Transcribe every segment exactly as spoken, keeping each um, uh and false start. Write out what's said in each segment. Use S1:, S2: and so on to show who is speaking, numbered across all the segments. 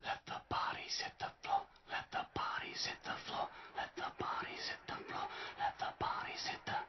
S1: Let the bodies hit the floor. Let the bodies hit the floor. Let the bodies hit the floor. Let the bodies hit the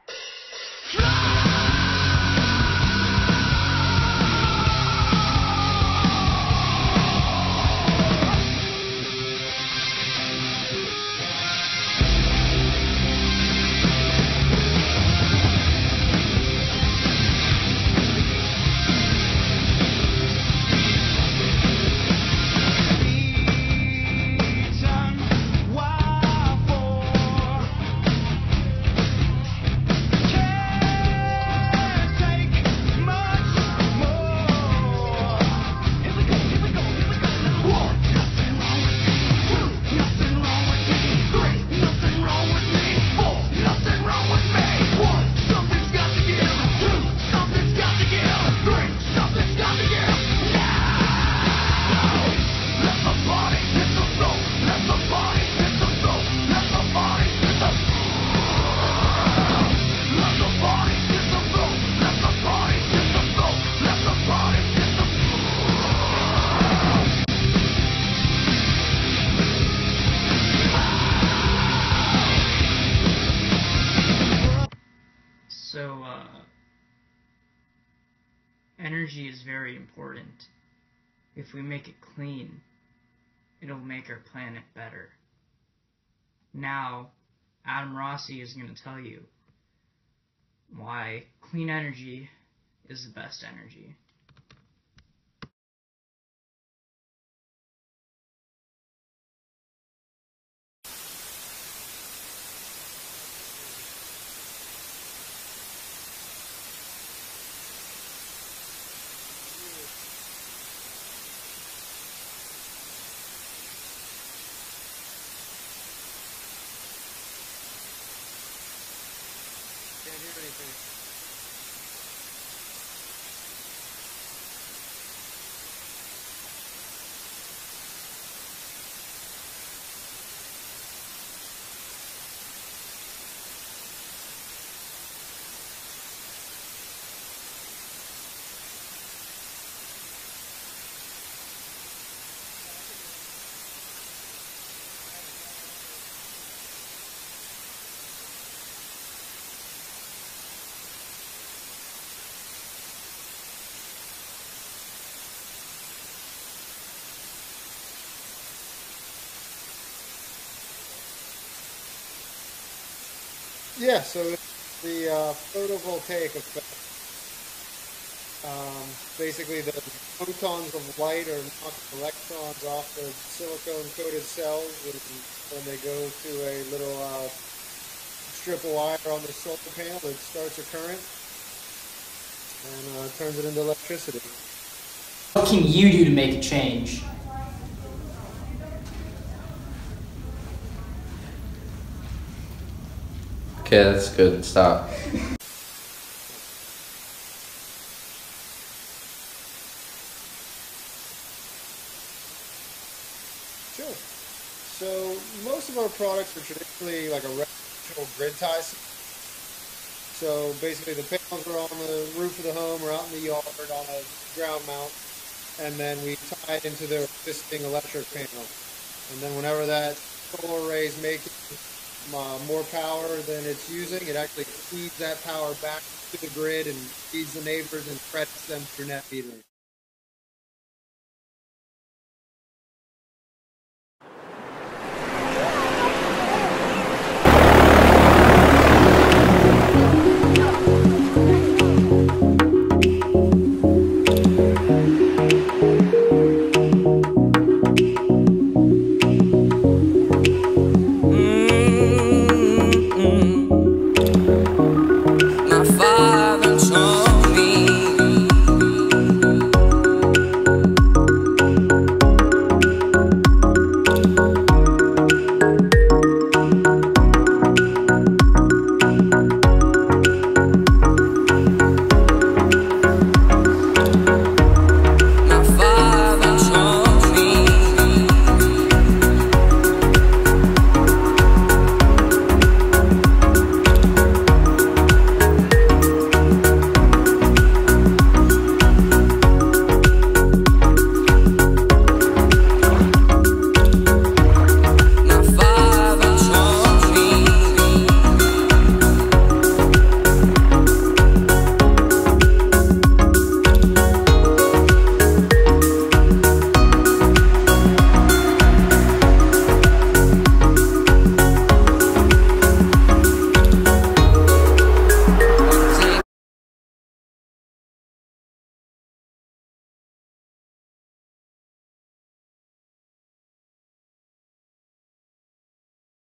S2: So, uh, energy is very important. If we make it clean, it'll make our planet better. Now, Adam Rossi is going to tell you why clean energy is the best energy.
S3: Can't hear anything. Yeah, so it's the uh, photovoltaic effect. Um, basically, the photons of light are knocking electrons off the silicone-coated cells when, when they go to a little uh, strip of wire on the solar panel that starts a current and uh, turns it into electricity.
S4: What can you do to make a change?
S5: Okay, that's good. Stop.
S3: Sure. So most of our products are traditionally like a residential grid tie system. So basically the panels are on the roof of the home or out in the yard on a ground mount, and then we tie it into their existing electric panel. And then whenever that solar array is making uh, more power than it's using, it actually feeds that power back to the grid and feeds the neighbors and credits them through net metering.